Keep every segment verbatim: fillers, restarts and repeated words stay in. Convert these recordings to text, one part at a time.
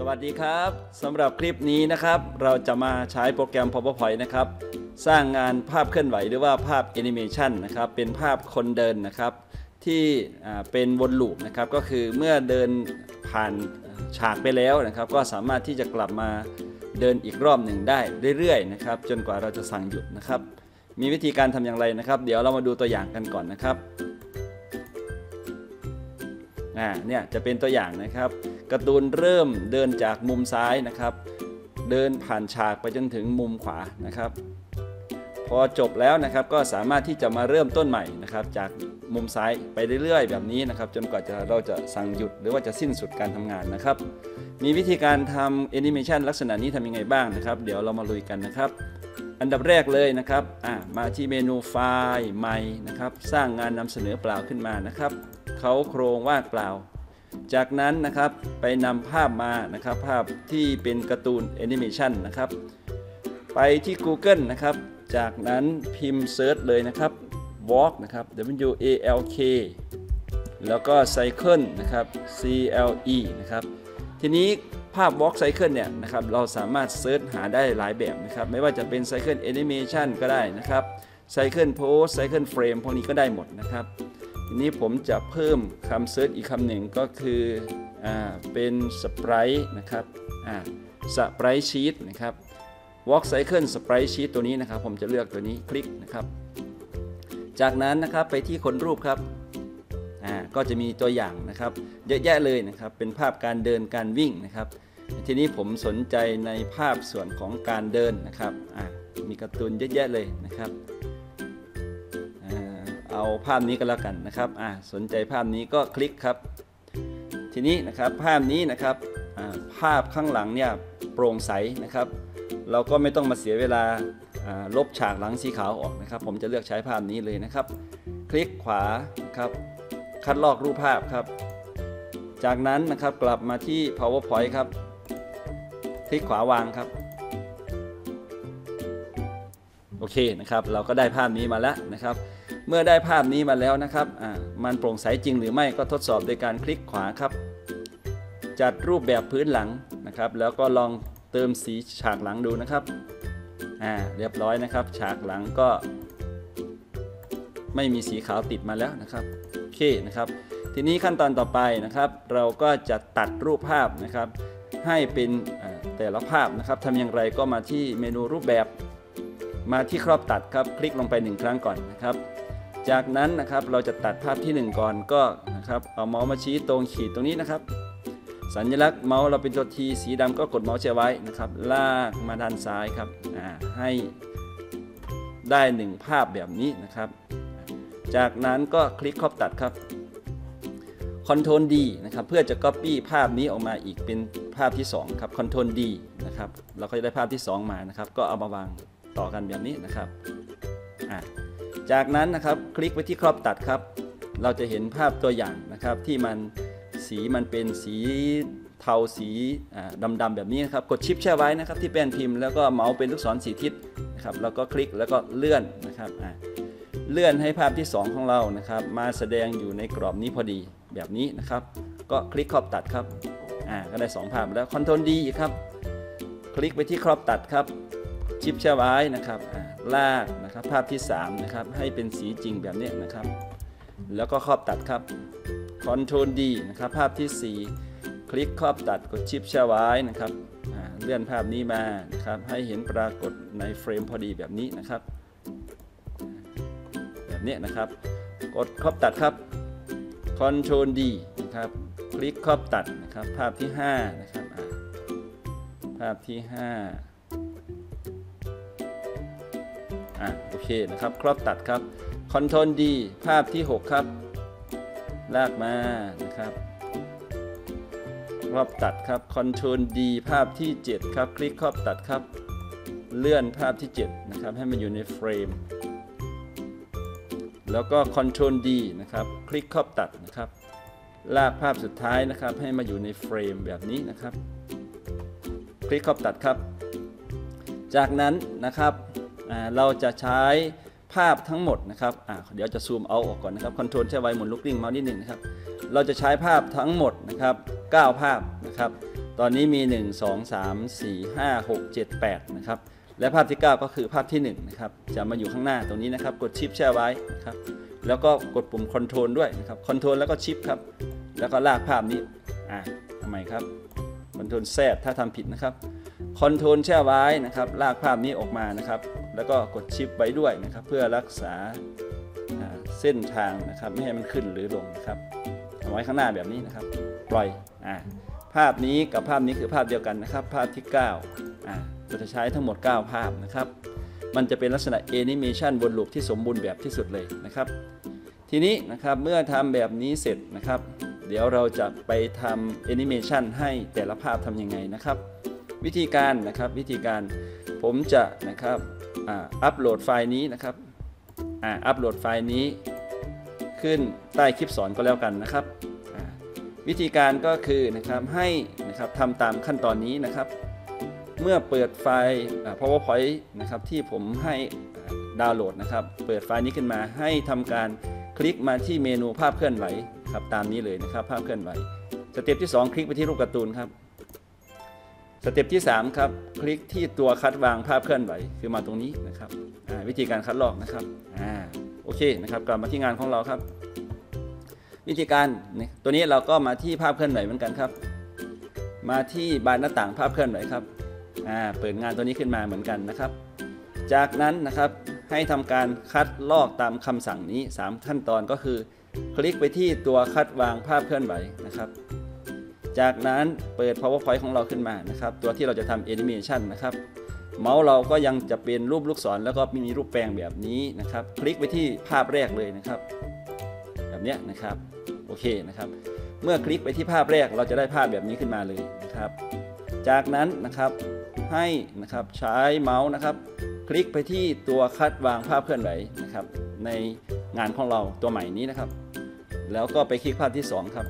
วัสดีครับสำหรับคลิปนี้นะครับเราจะมาใช้โปรแกรม PowerPoint นะครับสร้างงานภาพเคลื่อนไหวหรือว่าภาพแอนิเมชันนะครับเป็นภาพคนเดินนะครับที่เป็นวนลูปนะครับก็คือเมื่อเดินผ่านฉากไปแล้วนะครับก็สามารถที่จะกลับมาเดินอีกรอบหนึ่งได้เรื่อยๆนะครับจนกว่าเราจะสั่งหยุดนะครับมีวิธีการทำอย่างไรนะครับเดี๋ยวเรามาดูตัวอย่างกันก่อนนะครับอ่าเนี่ยจะเป็นตัวอย่างนะครับการ์ตูนเริ่มเดินจากมุมซ้ายนะครับเดินผ่านฉากไปจนถึงมุมขวานะครับพอจบแล้วนะครับก็สามารถที่จะมาเริ่มต้นใหม่นะครับจากมุมซ้ายไปเรื่อยๆแบบนี้นะครับจนกว่าจะเราจะสั่งหยุดหรือว่าจะสิ้นสุดการทำงานนะครับมีวิธีการทำแอนิเมชันลักษณะนี้ทำยังไงบ้างนะครับเดี๋ยวเรามาลุยกันนะครับอันดับแรกเลยนะครับอ่ามาที่เมนูไฟล์ใหม่นะครับสร้างงานนำเสนอเปล่าขึ้นมานะครับเขาโครงว่างเปล่าจากนั้นนะครับไปนำภาพมานะครับภาพที่เป็นการ์ตูนแอนิเมชันนะครับไปที่ Google นะครับจากนั้นพิมพ์เซิร์ชเลยนะครับ walk นะครับ W A L K แล้วก็ cycle นะครับ C L E นะครับทีนี้ภาพ walk cycle เนี่ยนะครับเราสามารถเซิร์ชหาได้หลายแบบนะครับไม่ว่าจะเป็น cycle animation ก็ได้นะครับ cycle pose cycle frame พวกนี้ก็ได้หมดนะครับทีนี้ผมจะเพิ่มคำเซิร์ชอีกคำหนึ่งก็คืออ่าเป็นสไปรท์นะครับอ่าสไปรท์ชีตนะครับ walk cycle sprite sheet ตัวนี้นะครับผมจะเลือกตัวนี้คลิกนะครับจากนั้นนะครับไปที่คนรูปครับอ่าก็จะมีตัวอย่างนะครับเยอะแยะเลยนะครับเป็นภาพการเดินการวิ่งนะครับทีนี้ผมสนใจในภาพส่วนของการเดินนะครับอ่ามีการ์ตูนเยอะแยะเลยนะครับเอาภาพนี้ก็แล้วกันนะครับอ่าสนใจภาพนี้ก็คลิกครับทีนี้นะครับภาพนี้นะครับภาพข้างหลังเนี่ยโปร่งใสนะครับเราก็ไม่ต้องมาเสียเวลาลบฉากหลังสีขาวออกนะครับผมจะเลือกใช้ภาพนี้เลยนะครับคลิกขวาครับคัดลอกรูปภาพครับจากนั้นนะครับกลับมาที่ PowerPoint ครับคลิกขวาวางครับโอเคนะครับเราก็ได้ภาพนี้มาแล้วนะครับเมื่อได้ภาพนี้มาแล้วนะครับอ่ามันโปร่งใสจริงหรือไม่ก็ทดสอบโดยการคลิกขวาครับจัดรูปแบบพื้นหลังนะครับแล้วก็ลองเติมสีฉากหลังดูนะครับอ่าเรียบร้อยนะครับฉากหลังก็ไม่มีสีขาวติดมาแล้วนะครับโอเคนะครับทีนี้ขั้นตอนต่อไปนะครับเราก็จะตัดรูปภาพนะครับให้เป็นแต่ละภาพนะครับทำอย่างไรก็มาที่เมนูรูปแบบมาที่ครอบตัดครับคลิกลงไปหนึ่งครั้งก่อนนะครับจากนั้นนะครับเราจะตัดภาพที่หนึ่งก่อนก็นะครับเอาเมาส์มาชี้ตรงขีดตรงนี้นะครับสัญลักษณ์เมาส์เราเป็นตัวทีสีดำก็กดเมาส์แช่ไว้นะครับลากมาด้านซ้ายครับให้ได้หนึ่งภาพแบบนี้นะครับจากนั้นก็คลิกครอบตัดครับ Ctrl D นะครับเพื่อจะ Copy ภาพนี้ออกมาอีกเป็นภาพที่สองครับ Ctrl D นะครับเราก็จะได้ภาพที่สองมานะครับก็เอามาวางต่อกันแบบนี้นะครับจากนั้นนะครับคลิกไปที่ครอบตัดครับเราจะเห็นภาพตัวอย่างนะครับที่มันสีมันเป็นสีเทาสีดำๆแบบนี้นะครับกดชิปแช่ไว้นะครับที่แป้นพิมพ์แล้วก็เมาส์เป็นลูกศรสีทิศนะครับแล้วก็คลิกแล้วก็เลื่อนนะครับเลื่อนให้ภาพที่สองของเรานะครับมาแสดงอยู่ในกรอบนี้พอดีแบบนี้นะครับก็คลิกครอบตัดครับอ่าก็ได้สองภาพแล้ว Ctrl D อีกครับคลิกไปที่ครอบตัดครับชิปแช่ไว้นะครับลากนะครับภาพที่สามนะครับให้เป็นสีจริงแบบนี้นะครับแล้วก็ครอบตัดครับ Ctrl D นะครับภาพที่สี่คลิกครอบตัดกดชิปแช่ไว้นะครับเลื่อนภาพนี้มานะครับให้เห็นปรากฏในเฟรมพอดีแบบนี้นะครับแบบนี้นะครับกดครอบตัดครับ Ctrl D นะครับคลิกครอบตัดนะครับภาพที่ห้านะครับภาพที่ห้าอ่ะโอเคนะครับครอบตัดครับ Ctrl D ภาพที่หกครับลากมานะครับครอบตัดครับ Ctrl D ภาพที่เจ็ดครับคลิกครอบตัดครับเลื่อนภาพที่เจ็ดนะครับให้มันอยู่ในเฟรมแล้วก็ Ctrl D นะครับคลิกครอบตัดนะครับลากภาพสุดท้ายนะครับให้มาอยู่ในเฟรมแบบนี้นะครับคลิกครอบตัดครับจากนั้นนะครับเราจะใช้ภาพทั้งหมดนะครับเดี๋ยวจะซูมเอาออกก่อนนะครับ Ctrl ใช้ไว้หมุนลูกกลิ้งเมาส์นิดหนึ่งนะครับเราจะใช้ภาพทั้งหมดนะครับเก้าภาพนะครับตอนนี้มีหนึ่ง สอง สาม สี่ ห้า หก เจ็ด แปดนะครับและภาพที่เก้าก็คือภาพที่หนึ่งนะครับจะมาอยู่ข้างหน้าตรงนี้นะครับกดชิปแช่ไว้นะครับแล้วก็กดปุ่มคอนโทรลด้วยนะครับคอนโทรลแล้วก็ชิปครับแล้วก็ลากภาพนี้อ่าทำไมครับคอนโทรลแซดถ้าทำผิดนะครับคอนโทรลแช่ไว้นะครับลากภาพนี้ออกมานะครับแล้วก็กดชิปไว้ด้วยนะครับเพื่อรักษาเส้นทางนะครับไม่ให้มันขึ้นหรือลงนะครับเอาไว้ข้างหน้าแบบนี้นะครับปล่อยอ่าภาพนี้กับภาพนี้คือภาพเดียวกันนะครับภาพที่เก้าอ่าเราจะใช้ทั้งหมดเก้าภาพนะครับมันจะเป็นลักษณะแอนิเมชันวนลูปที่สมบูรณ์แบบที่สุดเลยนะครับทีนี้นะครับเมื่อทำแบบนี้เสร็จนะครับเดี๋ยวเราจะไปทำแอนิเมชันให้แต่ละภาพทำยังไงนะครับวิธีการนะครับวิธีการผมจะนะครับอัปโหลดไฟล์นี้นะครับอัปโหลดไฟล์นี้ขึ้นใต้คลิปสอนก็แล้วกันนะครับวิธีการก็คือนะครับให้นะครับทำตามขั้นตอนนี้นะครับเมื่อเปิดไฟล์ PowerPoint นะครับที่ผมให้ดาวน์โหลดนะครับเปิดไฟล์นี้ขึ้นมาให้ทำการคลิกมาที่เมนูภาพเคลื่อนไหวครับตามนี้เลยนะครับภาพเคลื่อนไหวสเต็ปที่สองคลิกไปที่รูปการ์ตูนครับสเต็ปที่สามครับคลิกที่ตัวคัดวางภาพเคลื่อนไหวคือมาตรงนี้นะครับวิธีการคัดลอกนะครับอ่าโอเคนะครับกลับมาที่งานของเราครับวิธีการตัวนี้เราก็มาที่ภาพเคลื่อนไหวเหมือนกันครับมาที่บานหน้าต่างภาพเคลื่อนไหวครับอ่าเปิดงานตัวนี้ขึ้นมาเหมือนกันนะครับจากนั้นนะครับให้ทำการคัดลอกตามคำสั่งนี้สามขั้นตอนก็คือคลิกไปที่ตัวคัดวางภาพเคลื่อนไหวนะครับจากนั้นเปิด PowerPoint ของเราขึ้นมานะครับตัวที่เราจะทำ Animation นะครับเมาส์เราก็ยังจะเป็นรูปลูกศรแล้วก็มีรูปแปลงแบบนี้นะครับคลิกไปที่ภาพแรกเลยนะครับแบบนี้นะครับโอเคนะครับเมื่อคลิกไปที่ภาพแรกเราจะได้ภาพแบบนี้ขึ้นมาเลยนะครับจากนั้นนะครับให้นะครับใช้เมาส์นะครับคลิกไปที่ตัวคัดวางภาพเคลื่อนไหวนะครับในงานของเราตัวใหม่นี้นะครับแล้วก็ไปคลิกภาพที่สองครับ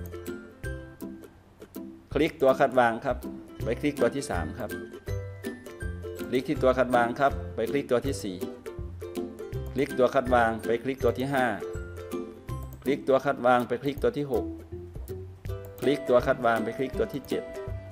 คลิกตัวคัดวางครับไปคลิกตัวที่สามครับคลิกที่ตัวคัดวางครับไปคลิกตัวที่สี่คลิกตัวคัดวางไปคลิกตัวที่ห้าคลิกตัวคัดวางไปคลิกตัวที่หกคลิกตัวคัดวางไปคลิกตัวที่เจ็ด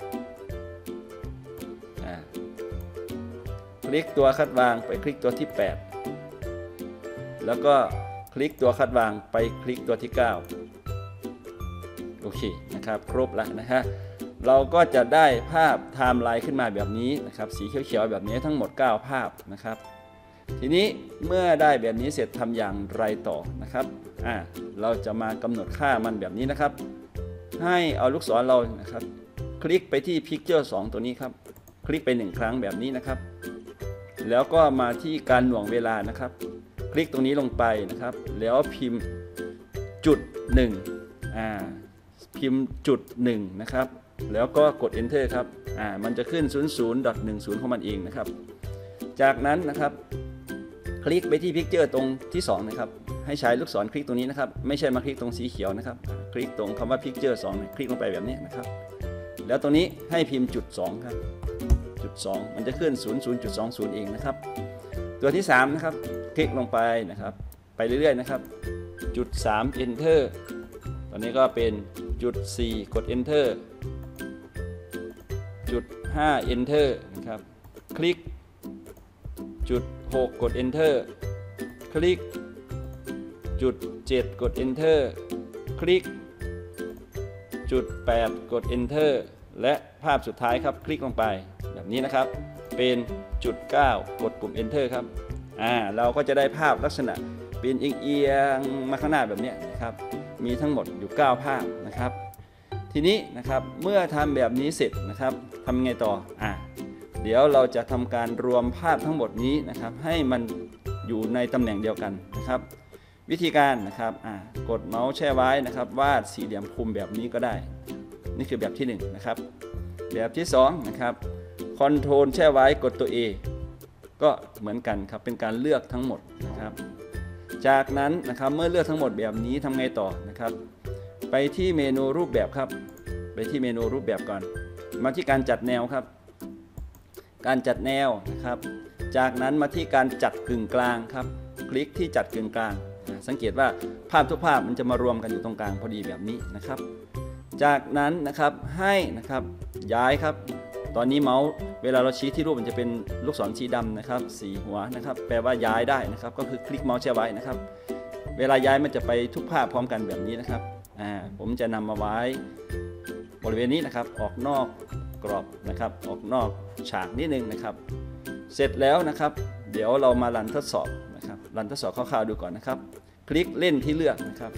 คลิกตัวคัดวางไปคลิกตัวที่แปดแล้วก็คลิกตัวคัดวางไปคลิกตัวที่เก้าโอเคนะครับครบแล้วนะฮะเราก็จะได้ภาพไทม์ไลน์ขึ้นมาแบบนี้นะครับสีเขียวๆแบบนี้ทั้งหมดเก้าภาพนะครับทีนี้เมื่อได้แบบนี้เสร็จทำอย่างไรต่อนะครับอ่าเราจะมากำหนดค่ามันแบบนี้นะครับให้เอาลูกศรเรานะครับคลิกไปที่ Picture สองตัวนี้ครับคลิกไปหนึ่งครั้งแบบนี้นะครับแล้วก็มาที่การหน่วงเวลานะครับคลิกตรงนี้ลงไปนะครับแล้วพิมพ์จุดหนึ่งอ่าพิมพ์จุดหนึ่งนะครับแล้วก็กด Enter ครับอ่ามันจะขึ้น ศูนย์ ศูนย์ หนึ่ง ศูนย์ ของมันเองนะครับจากนั้นนะครับคลิกไปที่ Picture ตรงที่สองนะครับให้ใช้ลูกศรคลิกตรงนี้นะครับไม่ใช่มาคลิกตรงสีเขียวนะครับคลิกตรงคำว่า Picture สองคลิกลงไปแบบนี้นะครับแล้วตรงนี้ให้พิมพ์จุดสองครับจุดสองมันจะขึ้น ศูนย์ ศูนย์ สอง ศูนย์ เองนะครับตัวที่สามนะครับคลิกลงไปนะครับไปเรื่อยๆนะครับจุดสาม Enter ตอนนี้ก็เป็นจุดสี่กด Enter จุดห้า Enter นะครับคลิกจุดหกกด Enter คลิกจุดเจ็ดกด Enter คลิกจุดแปดกด Enter และภาพสุดท้ายครับคลิกลงไปแบบนี้นะครับเป็นจุดเก้ากดปุ่ม Enter ครับอ่าเราก็จะได้ภาพลักษณะเป็นเอียงๆมาข้างหน้าแบบนี้นะครับมีทั้งหมดอยู่เก้าภาพนะครับทีนี้นะครับเมื่อทำแบบนี้เสร็จนะครับทำไงต่ออ่าเดี๋ยวเราจะทำการรวมภาพทั้งหมดนี้นะครับให้มันอยู่ในตำแหน่งเดียวกันนะครับวิธีการนะครับอ่ากดเมาส์แช่ไว้นะครับวาดสี่เหลี่ยมคลุมแบบนี้ก็ได้นี่คือแบบที่หนึ่งนะครับแบบที่สองนะครับคอนโทรลแช่ไว้กดตัว A ก็เหมือนกันครับเป็นการเลือกทั้งหมดนะครับจากนั้นนะครับเมื่อเลือกทั้งหมดแบบนี้ทำไงต่อนะครับไปที่เมนูรูปแบบครับไปที่เมนูรูปแบบก่อนมาที่การจัดแนวครับการจัดแนวนะครับจากนั้นมาที่การจัดกึ่งกลางครับคลิกที่จัดกึ่งกลางสังเกตว่าภาพทุกภาพมันจะมารวมกันอยู่ตรงกลางพอดีแบบนี้นะครับจากนั้นนะครับให้นะครับย้ายครับตอนนี้เมาส์เวลาเราชี้ที่รูปมันจะเป็นลูกศรสีดำนะครับสีหัวนะครับแปลว่าย้ายได้นะครับก็คือคลิกเมาส์แช่ไว้นะครับเวลาย้ายมันจะไปทุกภาพพร้อมกันแบบนี้นะครับอ่าผมจะนำมาไว้บริเวณนี้นะครับออกนอกกรอบนะครับออกนอกฉากนิดนึงนะครับเสร็จแล้วนะครับเดี๋ยวเรามารันทดสอบนะครับรันทดสอบคร่าวๆดูก่อนนะครับคลิกเล่นที่เลือกนะครับ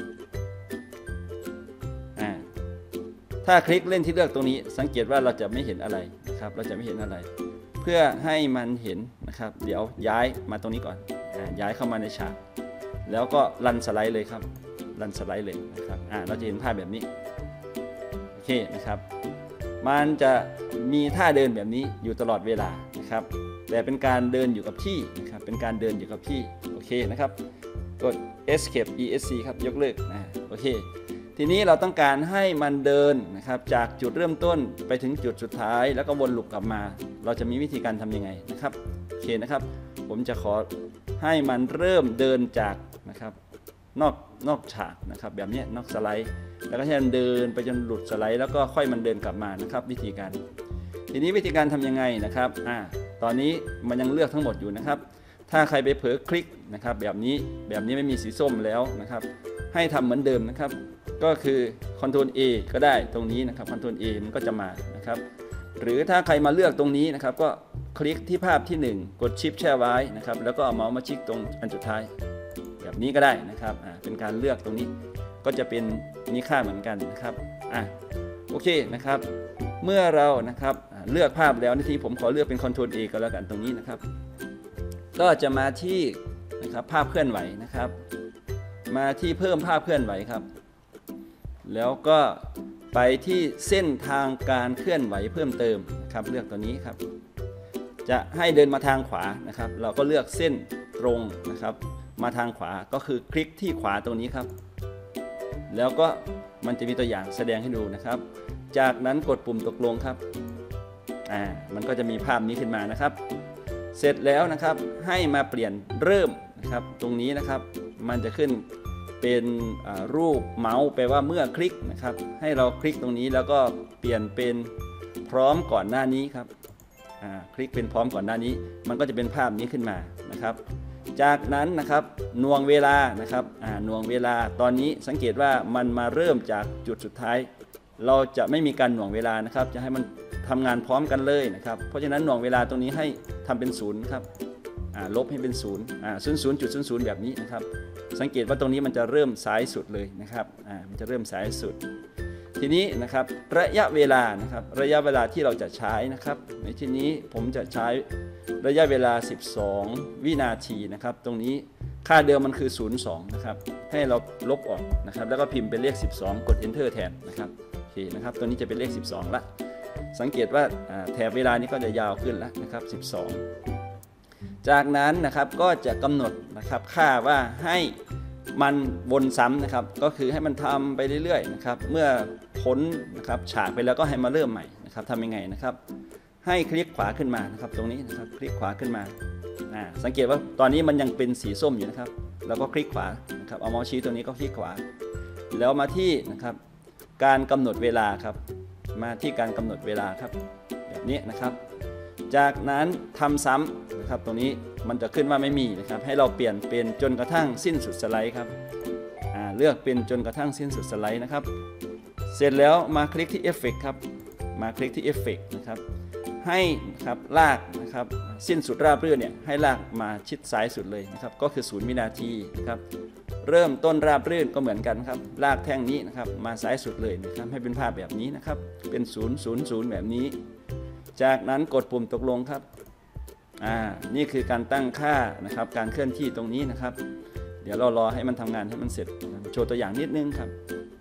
อ่าถ้าคลิกเล่นที่เลือกตรงนี้สังเกตว่าเราจะไม่เห็นอะไรนะครับเราจะไม่เห็นอะไรเพื่อให้มันเห็นนะครับเดี๋ยวย้ายมาตรงนี้ก่อนอ่าย้ายเข้ามาในฉากแล้วก็รันสไลด์เลยครับรันสไลด์เลยนะครับอ่าเราจะเห็นภาพแบบนี้โอเคนะครับมันจะมีท่าเดินแบบนี้อยู่ตลอดเวลานะครับแต่เป็นการเดินอยู่กับที่นะครับเป็นการเดินอยู่กับที่โอเคนะครับกด escape esc ครับยกเลิกนะโอเคทีนี้เราต้องการให้มันเดินนะครับจากจุดเริ่มต้นไปถึงจุดสุดท้ายแล้วก็วนลูปกลับมาเราจะมีวิธีการทำยังไงนะครับโอเคนะครับผมจะขอให้มันเริ่มเดินจากนะครับนอกนอกฉากนะครับแบบนี้นอกสไลด์แล้วก็ให้มันเดินไปจนหลุดสไลด์แล้วก็ค่อยมันเดินกลับมานะครับวิธีการทีนี้วิธีการทำยังไงนะครับอ่าตอนนี้มันยังเลือกทั้งหมดอยู่นะครับถ้าใครไปเผลอคลิกนะครับแบบนี้แบบนี้ไม่มีสีส้มแล้วนะครับให้ทำเหมือนเดิมนะครับก็คือ คอนโทรล เอ ก็ได้ตรงนี้นะครับ คอนโทรล เอ มันก็จะมานะครับหรือถ้าใครมาเลือกตรงนี้นะครับก็คลิกที่ภาพที่หนึ่งกดชิปแช่ไว้นะครับแล้วก็เอาเมาส์มาคลิกตรงอันสุดท้ายแบบนี้ก็ได้นะครับอ่าเป็นการเลือกตรงนี้ก็จะเป็นมีค่าเหมือนกันนะครับอ่ะโอเคนะครับเมื่อเรานะครับเลือกภาพแล้วทีผมขอเลือกเป็น คอนโทรล เอ ก็แล้วกันตรงนี้นะครับก็จะมาที่นะครับภาพเคลื่อนไหวนะครับมาที่เพิ่มภาพเคลื่อนไหวครับแล้วก็ไปที่เส้นทางการเคลื่อนไหวเพิ่มเติมนะครับเลือกตัวนี้ครับจะให้เดินมาทางขวานะครับเราก็เลือกเส้นตรงนะครับมาทางขวาก็คือคลิกที่ขวาตรงนี้ครับแล้วก็มันจะมีตัวอย่างแสดงให้ดูนะครับจากนั้นกดปุ่มตกลงครับอ่ามันก็จะมีภาพนี้ขึ้นมานะครับเสร็จแล้วนะครับให้มาเปลี่ยนเริ่มนะครับตรงนี้นะครับมันจะขึ้นเป็นรูปเมาส์แปลว่าเมื่อคลิกนะครับให้เราคลิกตรงนี้แล้วก็เปลี่ยนเป็นพร้อมก่อนหน้านี้ครับคลิกเป็นพร้อมก่อนหน้านี้มันก็จะเป็นภาพนี้ขึ้นมานะครับจากนั้นนะครับหน่วงเวลานะครับหน่วงเวลาตอนนี้สังเกตว่ามันมาเริ่มจากจุดสุดท้ายเราจะไม่มีการหน่วงเวลานะครับจะให้มันทำงานพร้อมกันเลยนะครับเพราะฉะนั้นหน่วงเวลาตรงนี้ให้ทำเป็นศูนย์ครับลบให้เป็นศูนย์ศูนย์ศูนย์จุดศูนย์ศูนย์แบบนี้นะครับสังเกตว่าตรงนี้มันจะเริ่มสายสุดเลยนะครับมันจะเริ่มสายสุดทีนี้นะครับระยะเวลานะครับระยะเวลาที่เราจะใช้นะครับในที่นี้ผมจะใช้ระยะเวลาสิบสองวินาทีนะครับตรงนี้ค่าเดิมมันคือศูนย์ สองนะครับให้เราลบออกนะครับแล้วก็พิมพ์เป็นเลขสิบสองกด Enter แทนนะครับโอเคนะครับตัวนี้จะเป็นเลขสิบสองละสังเกตว่าแถบเวลานี้ก็จะยาวขึ้นแล้วนะครับสิบสองจากนั้นนะครับก็จะกำหนดนะครับค่าว่าให้มันวนซ้ำนะครับก็คือให้มันทำไปเรื่อยๆนะครับเมื่อพ้นนะครับฉากไปแล้วก็ให้มาเริ่มใหม่นะครับทำยังไงนะครับให้คลิกขวาขึ้นมานะครับตรงนี้นะครับคลิกขวาขึ้นมาสังเกตว่าตอนนี้มันยังเป็นสีส้มอยู่นะครับแล้วก็คลิกขวานะครับเอาเมาส์ชี้ตัวนี้ก็คลิกขวาแล้วมาที่นะครับการกำหนดเวลาครับมาที่การกำหนดเวลาครับแบบนี้นะครับจากนั้นทำซ้ำนะครับตรงนี้มันจะขึ้นว่าไม่มีนะครับให้เราเปลี่ยนเป็นจนกระทั่งสิ้นสุดสไลด์ครับเลือกเป็นจนกระทั่งสิ้นสุดสไลด์นะครับเสร็จแล้วมาคลิกที่เอฟเฟกต์ครับมาคลิกที่เอฟเฟกต์นะครับให้ครับลากนะครับสิ้นสุดราบรื่นเนี่ยให้ลากมาชิดซ้ายสุดเลยนะครับก็คือศูนย์วินาทีนะครับเริ่มต้นราบรื่นก็เหมือนกันครับลากแท่งนี้นะครับมาซ้ายสุดเลยนะครับให้เป็นภาพแบบนี้นะครับเป็นศูนย์ ศูนย์ ศูนย์แบบนี้จากนั้นกดปุ่มตกลงครับอ่านี่คือการตั้งค่านะครับการเคลื่อนที่ตรงนี้นะครับเดี๋ยวเรารอให้มันทำงานให้มันเสร็จโชว์ตัวอย่างนิดนึงครับ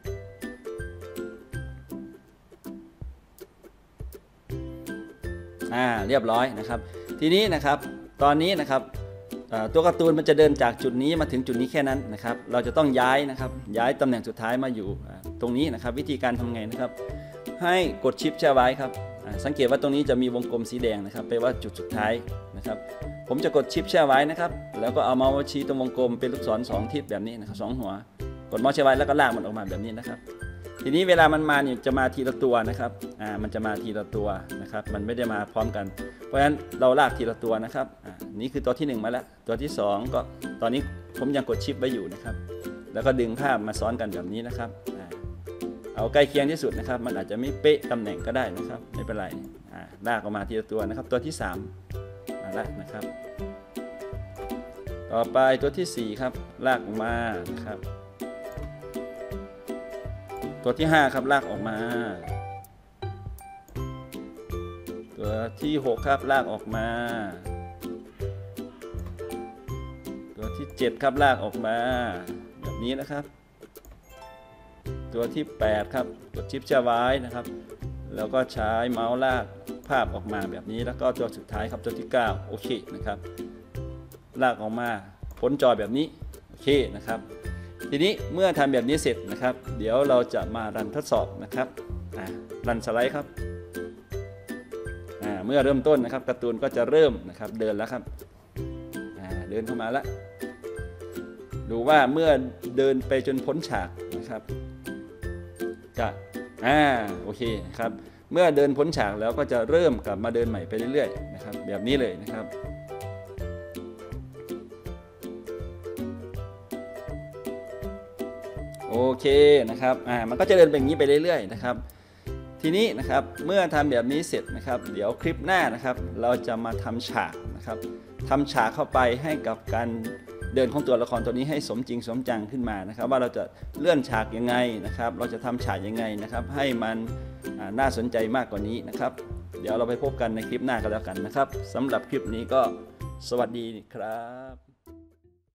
อ่าเรียบร้อยนะครับทีนี้นะครับตอนนี้นะครับตัวการ์ตูนมันจะเดินจากจุดนี้มาถึงจุดนี้แค่นั้นนะครับเราจะต้องย้ายนะครับย้ายตำแหน่งสุดท้ายมาอยู่ตรงนี้นะครับวิธีการทำไงนะครับให้กดชิปแช่ไว้ครับสังเกตว่าตรงนี้จะมีวงกลมสีแดงนะครับแปลว่าจุดสุดท้ายนะครับผมจะกดชิปแช่ไว้นะครับแล้วก็เอาเมาส์ชี้ตรงวงกลมเป็นลูกศรสองทิศแบบนี้นะครับสองหัวกดเมาส์แช่ไว้แล้วก็ลากมันออกมาแบบนี้นะครับทีนี้เวลามันมาเนี่ยจะมาทีละตัวนะครับอ่ามันจะมาทีละตัวนะครับมันไม่ได้มาพร้อมกันเพราะฉะนั้นเราลากทีละตัวนะครับอ่านี่คือตัวที่หนึ่งมาแล้วตัวที่สองก็ตอนนี้ผมยังกดชิปไว้อยู่นะครับแล้วก็ดึงภาพมาซ้อนกันแบบนี้นะครับอ่าเอาใกล้เคียงที่สุดนะครับมันอาจจะไม่เป๊ะตำแหน่งก็ได้นะครับไม่เป็นไรอ่าลากออกมาทีละตัวนะครับตัวที่สามมาแล้วนะครับต่อไปตัวที่สี่ครับลากออกมานะครับตัวที่ห้าครับลากออกมาตัวที่หกครับลากออกมาตัวที่เจ็ดครับลากออกมาแบบนี้นะครับตัวที่แปดครับกดชิปแช่ไว้นะครับแล้วก็ใช้เมาส์ลากภาพออกมาแบบนี้แล้วก็ตัวสุดท้ายครับตัวที่เก้าโอเคนะครับลากออกมาพ้นจอแบบนี้โอเคนะครับทีนี้เมื่อทำแบบนี้เสร็จนะครับเดี๋ยวเราจะมารันทดสอบนะครับรันสไลด์ครับเมื่อเริ่มต้นนะครับการ์ตูนก็จะเริ่มนะครับเดินแล้วครับเดินเข้ามาแล้วดูว่าเมื่อเดินไปจนพ้นฉากนะครับจะอ่าโอเคครับเมื่อเดินพ้นฉากแล้วก็จะเริ่มกลับมาเดินใหม่ไปเรื่อยๆนะครับแบบนี้เลยนะครับโอเคนะครับอ่ามันก็จะเดินเป็นอย่างนี้ไปเรื่อยๆนะครับทีนี้นะครับเมื่อทำแบบนี้เสร็จนะครับเดี๋ยวคลิปหน้านะครับเราจะมาทำฉากนะครับทำฉากเข้าไปให้กับการเดินของตัวละครตัวนี้ให้สมจริงสมจังขึ้นมานะครับว่าเราจะเลื่อนฉากยังไงนะครับเราจะทำฉากยังไงนะครับให้มันน่าสนใจมากกว่านี้นะครับเดี๋ยวเราไปพบกันในคลิปหน้ากันแล้วกันนะครับสำหรับคลิปนี้ก็สวัสดีครับ